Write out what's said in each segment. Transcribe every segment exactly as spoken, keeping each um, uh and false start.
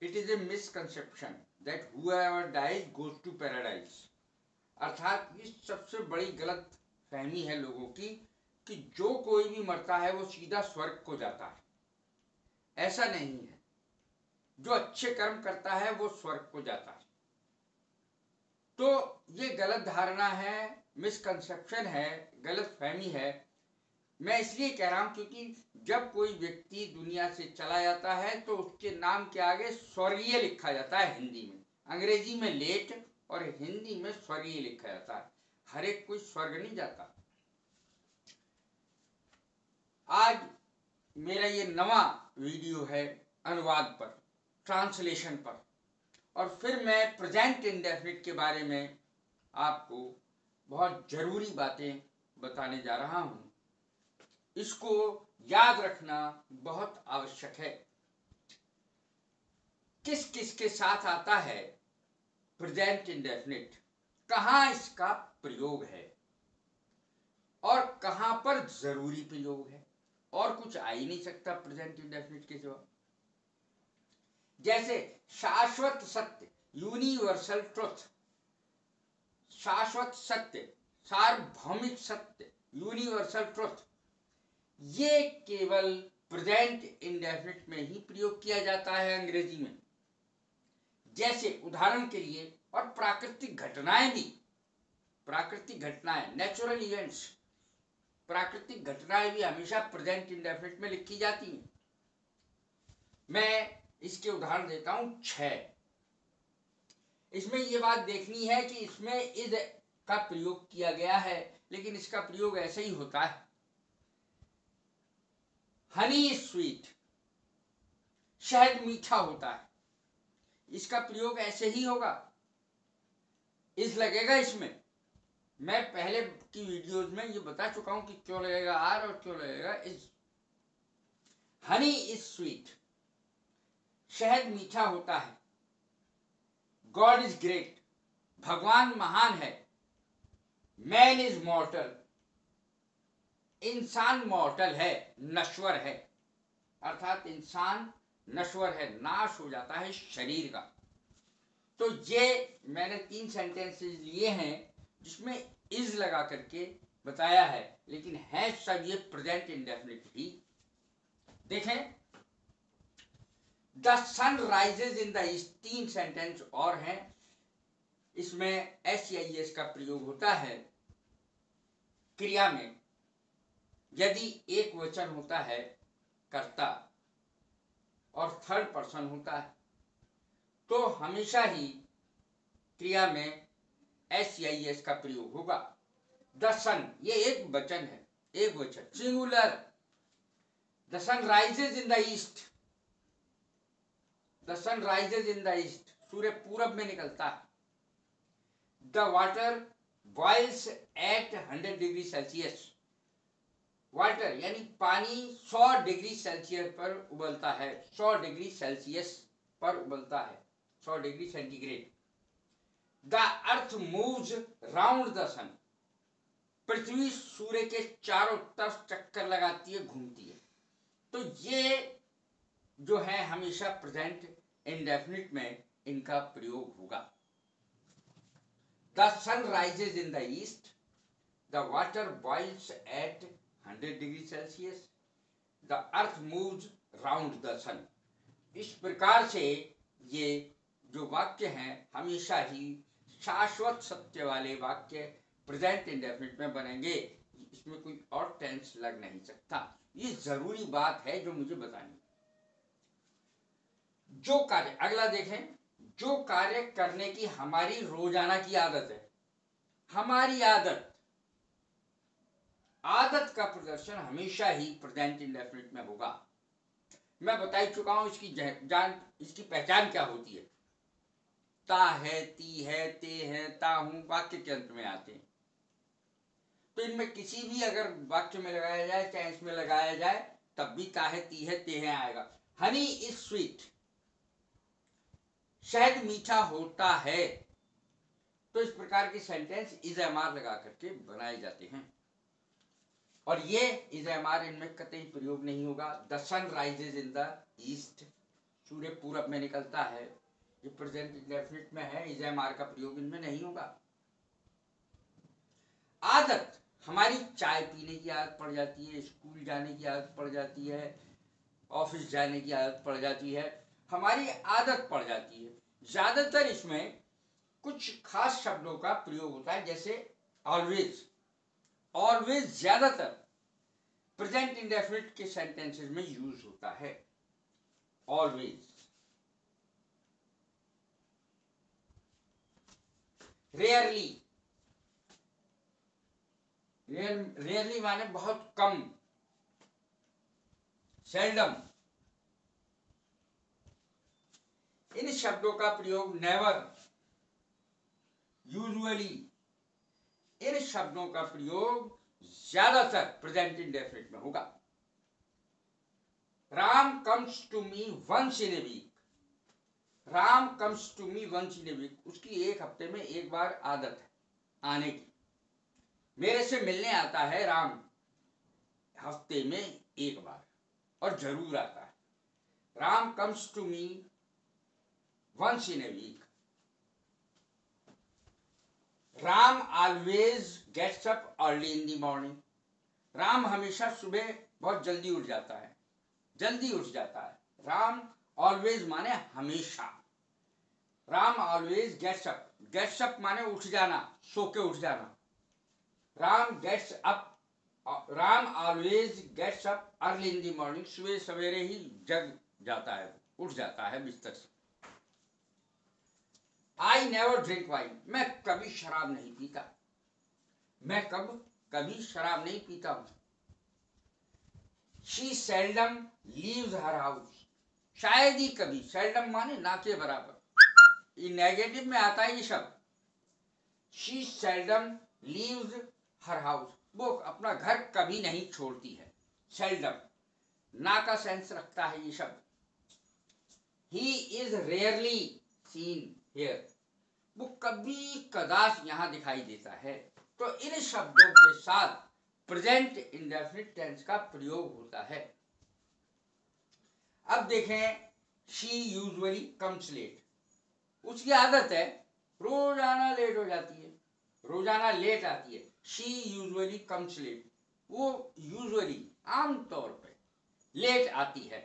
It is a misconception that whoever dies goes to paradise। अर्थात ये सबसे बड़ी गलत फहमी है लोगों की कि जो कोई भी मरता है वो सीधा स्वर्ग को जाता है। ऐसा नहीं है, जो अच्छे कर्म करता है वो स्वर्ग को जाता है। तो ये गलत धारणा है, मिसकंसेप्शन है, गलत फहमी है। मैं इसलिए कह रहा हूं क्योंकि जब कोई व्यक्ति दुनिया से चला जाता है तो उसके नाम के आगे स्वर्गीय लिखा जाता है हिंदी में, अंग्रेजी में लेट और हिंदी में स्वर्गीय लिखा जाता है। हर एक कोई स्वर्ग नहीं जाता। आज मेरा ये नवा वीडियो है अनुवाद पर, ट्रांसलेशन पर, और फिर मैं प्रेजेंट इंडेफिनिट के बारे में आपको बहुत जरूरी बातें बताने जा रहा हूं। इसको याद रखना बहुत आवश्यक है। किस किस के साथ आता है प्रेजेंट इंडेफिनिट, कहां इसका प्रयोग है और कहां पर जरूरी प्रयोग है, और कुछ आ ही नहीं सकता प्रेजेंट इंडेफिनिट के सिवा। जैसे शाश्वत सत्य, यूनिवर्सल ट्रुथ, शाश्वत सत्य, सार्वभौमिक सत्य, यूनिवर्सल ट्रुथ, ये केवल प्रेजेंट इंडेफिनिट में ही प्रयोग किया जाता है अंग्रेजी में। जैसे उदाहरण के लिए, और प्राकृतिक घटनाएं भी, प्राकृतिक घटनाएं, नेचुरल इवेंट्स, प्राकृतिक घटनाएं भी हमेशा प्रेजेंट इंडेफिनिट में लिखी जाती हैं। मैं इसके उदाहरण देता हूं छह। इसमें यह बात देखनी है कि इसमें इज का प्रयोग किया गया है, लेकिन इसका प्रयोग ऐसे ही होता है। हनी इज स्वीट, शहद मीठा होता है, इसका प्रयोग ऐसे ही होगा, इज लगेगा इसमें। मैं पहले की वीडियोज में ये बता चुका हूं कि क्यों लगेगा आर और क्यों लगेगा इज। हनी इज स्वीट, शहद मीठा होता है। गॉड इज ग्रेट, भगवान महान है। मैन इज मॉर्टल, इंसान मॉर्टल है, नश्वर है। अर्थात इंसान नश्वर है, नाश हो जाता है शरीर का। तो ये मैंने तीन सेंटेंसेस लिए हैं जिसमें इज लगा करके बताया है, लेकिन है सब ये प्रेजेंट इंडेफिनिट ही। देखें, the sun rises in the east, तीन सेंटेंस और हैं। इसमें एस आई एस का प्रयोग होता है क्रिया में। यदि एक वचन होता है कर्ता और थर्ड पर्सन होता है तो हमेशा ही क्रिया में एस आई एस का प्रयोग होगा। द सन, ये एक वचन है, एक वचन, singular. The sun rises in the east, the sun rises in the east, सूर्य पूरब में निकलता है। The water boils at hundred degree Celsius, water यानी पानी सौ डिग्री सेल्सियस पर उबलता है, सौ डिग्री सेल्सियस पर उबलता है, सौ degree centigrade. The earth moves round the sun, पृथ्वी सूर्य के चारों तरफ चक्कर लगाती है, घूमती है। तो ये जो है हमेशा प्रेजेंट इंडेफिनिट में इनका प्रयोग होगा। The sun rises in the east, the water boils at hundred degree Celsius, the earth moves round the sun. इस प्रकार से ये जो वाक्य हैं हमेशा ही शाश्वत सत्य वाले वाक्य प्रेजेंट इंडेफिनिट में बनेंगे। इसमें कोई और टेंस लग नहीं सकता। ये जरूरी बात है जो मुझे बतानी। जो कार्य, अगला देखें, जो कार्य करने की हमारी रोजाना की आदत है, हमारी आदत, आदत का प्रदर्शन हमेशा ही प्रेजेंट इंडेफिनिट में होगा। मैं बता ही चुका हूं इसकी जान, इसकी पहचान क्या होती है। ता है, ती है, ते है, ता हूं वाक्य के अंत में आते हैं। तो इनमें किसी भी अगर वाक्य में लगाया जाए, चाहे इसमें लगाया जाए, तब भी ता है, ती है, ते है आएगा। हनी इज स्वीट, शहद मीठा होता है। तो इस प्रकार के सेंटेंस इज एम आर लगा करके बनाए जाते हैं, और ये इज एम आर इनमें कतई प्रयोग नहीं होगा। The sun rises in the east, सूर्य पूरब में निकलता है, ये प्रेजेंट इंडेफिनिट में है, इज एम आर का प्रयोग इनमें नहीं होगा। आदत, हमारी चाय पीने की आदत पड़ जाती है, स्कूल जाने की आदत पड़ जाती है, ऑफिस जाने की आदत पड़ जाती है, हमारी आदत पड़ जाती है। ज्यादातर इसमें कुछ खास शब्दों का प्रयोग होता है, जैसे ऑलवेज। ऑलवेज ज्यादातर प्रेजेंट इंडेफिनिट के सेंटेंसेस में यूज होता है, ऑलवेज। रेयरली, रेयरली माने बहुत कम, सेल्डम। इन शब्दों का प्रयोग नेवर, यूजुअली, इन शब्दों का प्रयोग ज्यादातर प्रेजेंट इंडेफिनिट में होगा। Ram comes to me once in a week, Ram comes to me once in a week, उसकी एक हफ्ते में एक बार आदत है आने की। मेरे से मिलने आता है राम हफ्ते में एक बार, और जरूर आता है। Ram comes to me once in a week. Ram always gets up early in the morning, Ram हमेशा सुबह बहुत जल्दी उठ जाता है, जल्दी उठ जाता है। राम ऑलवेज माने हमेशा, Ram always gets up, gets up माने उठ जाना, सो के उठ जाना। Ram gets up, Ram always gets up early in the morning, सुबह सवेरे ही जग जाता है, उठ जाता है बिस्तर से। आई नेवर ड्रिंक वाइन, मैं कभी शराब नहीं पीता, मैं कब कभी शराब नहीं पीता हूं। She seldom leaves her house, शायद ही कभी, सेल्डम माने ना के बराबर, ये नेगेटिव में आता है ये शब्द। She seldom leaves her house, वो अपना घर कभी नहीं छोड़ती है, सेल्डम ना का सेंस रखता है ये शब्द। He is rarely seen here, वो कभी कदाच यहां दिखाई देता है। तो इन शब्दों के साथ प्रेजेंट इंडेफिनिट टेंस का प्रयोग होता है। अब देखें, शी यूजुअली कम्स लेट, उसकी आदत है रोजाना लेट हो जाती है, रोजाना लेट आती है। शी यूजुअली कम्स लेट, वो यूजुअली आमतौर पर लेट आती है।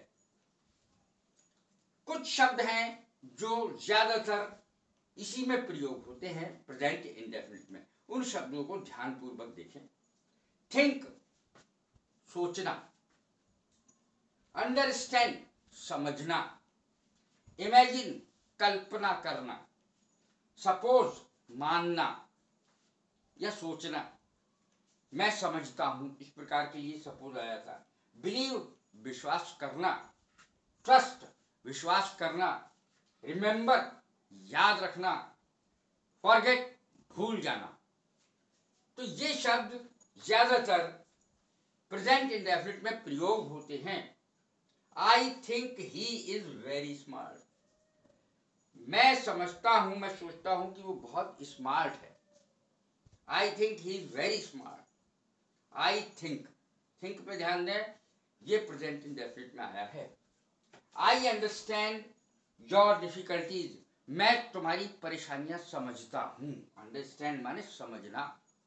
कुछ शब्द हैं जो ज्यादातर इसी में प्रयोग होते हैं प्रेजेंट इंडेफिनिट में, उन शब्दों को ध्यानपूर्वक देखें। थिंक, सोचना। अंडरस्टैंड, समझना। इमेजिन, कल्पना करना। सपोज, मानना या सोचना। मैं समझता हूं, इस प्रकार के लिए सपोज आया था। बिलीव, विश्वास करना। ट्रस्ट, विश्वास करना। रिमेंबर, याद रखना। फॉरगेट, भूल जाना। तो ये शब्द ज्यादातर प्रेजेंट इंडेफिनिट में प्रयोग होते हैं। I think he is very smart, मैं समझता हूं, मैं सोचता हूं कि वो बहुत स्मार्ट है। I think he is very smart. I think, think पे ध्यान दें, ये प्रेजेंट इंडेफिनिट में आया है। आई अंडरस्टैंड योर डिफिकल्टीज, मैं तुम्हारी परेशानियां समझता हूं। अंडरस्टैंड माने समझना,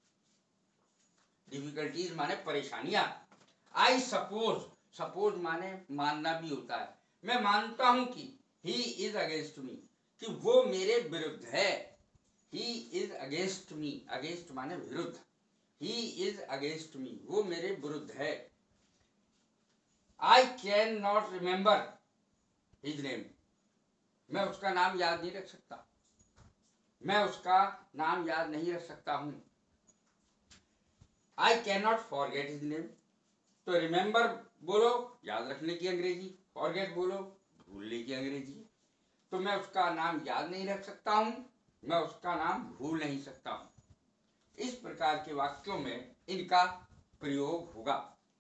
डिफिकल्टीज माने परेशानियां। आई सपोज, सपोज माने मानना भी होता है, मैं मानता हूं कि ही इज अगेंस्ट मी, कि वो मेरे विरुद्ध है। He is against me, against माने विरुद्ध। ही इज अगेंस्ट मी, वो मेरे विरुद्ध है। I can not remember his name, मैं उसका नाम याद नहीं रख सकता, मैं उसका नाम याद नहीं रख सकता हूं। I can not forget his name, तो रिमेंबर बोलो याद रखने की अंग्रेजी, फॉरगेट बोलो भूलने की अंग्रेजी। तो मैं उसका नाम याद नहीं रख सकता हूं, मैं उसका नाम भूल नहीं सकता हूं। इस प्रकार के वाक्यों में इनका प्रयोग होगा।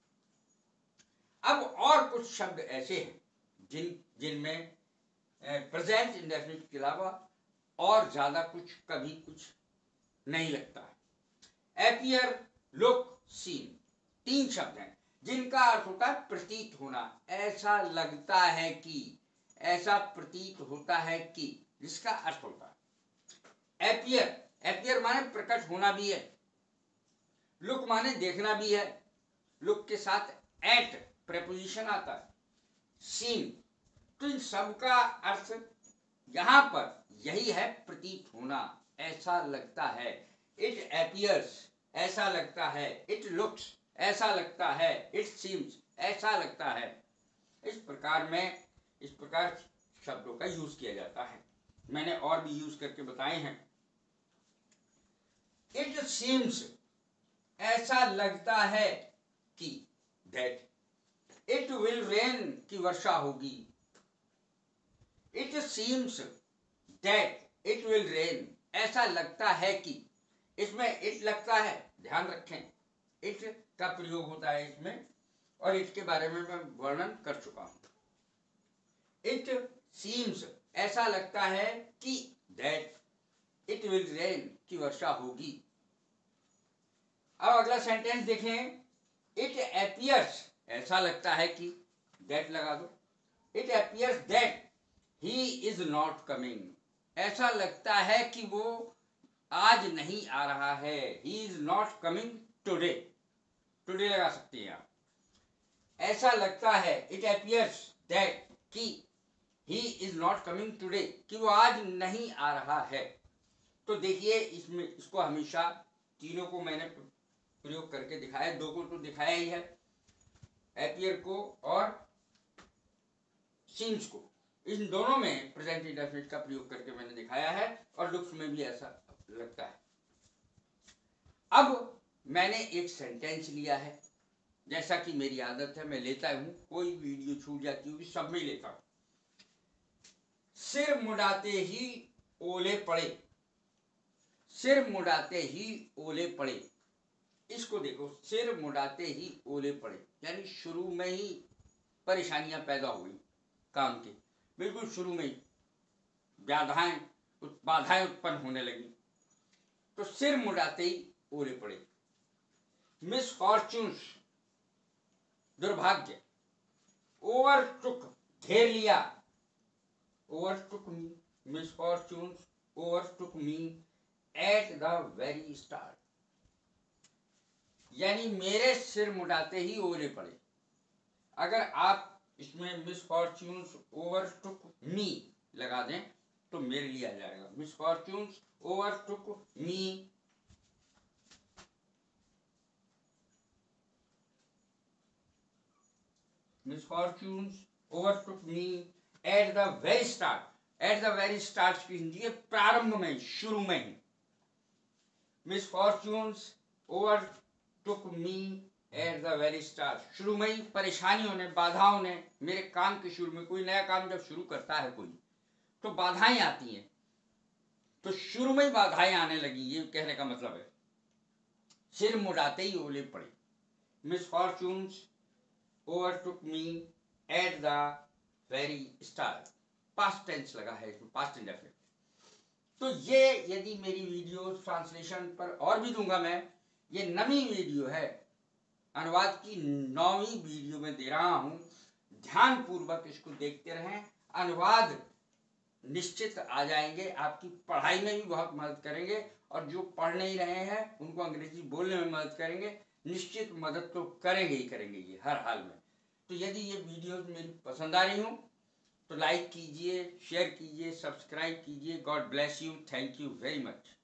अब और कुछ शब्द ऐसे हैं जिन जिनमें प्रेजेंट इंडेफिनिट के अलावा और ज्यादा कुछ कभी कुछ नहीं लगता है। एपियर, लुक, सीन, तीन शब्द हैं जिनका अर्थ होता है प्रतीत होना, ऐसा लगता है कि, ऐसा प्रतीत होता है कि, जिसका अर्थ होता है एपियर, एपियर माने प्रकट होना भी है, लुक माने देखना भी है, लुक के साथ एट प्रेपोजिशन आता है, सीन, तो इन सब का अर्थ यहां पर यही है प्रतीत होना, ऐसा लगता है, इट एपियर्स ऐसा लगता है, इट लुक्स ऐसा लगता है, इट सीम्स ऐसा लगता है। इस प्रकार में इस प्रकार शब्दों का यूज किया जाता है, मैंने और भी यूज करके बताए हैं। इट सीम्स ऐसा लगता है कि, दैट इट विल रेन की वर्षा होगी, it seems that it will rain ऐसा लगता है कि, इसमें इट लगता है, ध्यान रखें इट का प्रयोग होता है इसमें, और इट के बारे में मैं वर्णन कर चुका हूं। इट सीम्स ऐसा लगता है कि, दैट इट विल रेन की वर्षा होगी। अब अगला सेंटेंस देखें, इट एपियर्स ऐसा लगता है कि, दैट लगा दो, it appears that he is not coming ऐसा लगता है कि वो आज नहीं आ रहा है, he is not coming today, today लगा सकते हैं आप। ऐसा लगता है, इट एपियर्स दैट कि he is not coming today, कि वो आज नहीं आ रहा है। तो देखिए इसमें इसको हमेशा तीनों को मैंने प्रयोग करके दिखाया, दो को तो दिखाया ही है, एपियर को और सीम्स को, इन दोनों में प्रेजेंट इंडेफिनिट का प्रयोग करके मैंने दिखाया है, और लुक्स में भी ऐसा लगता है। अब मैंने एक सेंटेंस लिया है, जैसा कि मेरी आदत है मैं लेता हूं, कोई वीडियो छूट जाती होगी सब में लेता हूं। सिर मुड़ाते ही ओले पड़े, सिर मुड़ाते ही ओले पड़े, इसको देखो, सिर मुड़ाते ही ओले पड़े, यानी शुरू में ही परेशानियां पैदा हुई काम की, बिल्कुल शुरू में ही बाधाएं बाधाएं उत्पन्न होने लगी, तो सिर मुड़ाते ही ओले पड़े। मिसफॉर्च्यून्स दुर्भाग्य, ओवरटुक घेर लिया, overtook me, misfortunes overtook me at the very start, यानी मेरे सिर मुड़ाते ही ओले पड़े। अगर आप इसमें मिसफॉर्च्यून्स ओवरटुक मी लगा दें तो मेरे लिए आ जाएगा, misfortunes overtook me misfortunes overtook me at the very start, at the very start की हिंदी है प्रारंभ में, शुरू में ही। misfortunes overtook me at the very start, शुरू में ही परेशानियों ने, बाधाओं ने, मेरे काम के शुरू में, कोई नया काम जब शुरू करता है कोई तो बाधाएं आती हैं, तो शुरू में ही बाधाएं आने लगी, ये कहने का मतलब है। सिर मुड़ाते ही ओले पड़े, misfortunes overtook me at the very start, past tense लगा है इसमें, past indefinite। तो ये यदि मेरी वीडियो ट्रांसलेशन पर और भी दूंगा मैं, ये नवी वीडियो है, अनुवाद की नौवीं वीडियो में दे रहा हूं, ध्यान पूर्वक इसको देखते रहें, अनुवाद निश्चित आ जाएंगे, आपकी पढ़ाई में भी बहुत मदद करेंगे, और जो पढ़ नहीं रहे हैं उनको अंग्रेजी बोलने में मदद करेंगे, निश्चित मदद तो करेंगे ही करेंगे ये हर हाल में। तो यदि ये वीडियोस मेरी पसंद आ रही हो तो लाइक कीजिए, शेयर कीजिए, सब्सक्राइब कीजिए। God bless you, thank you very much.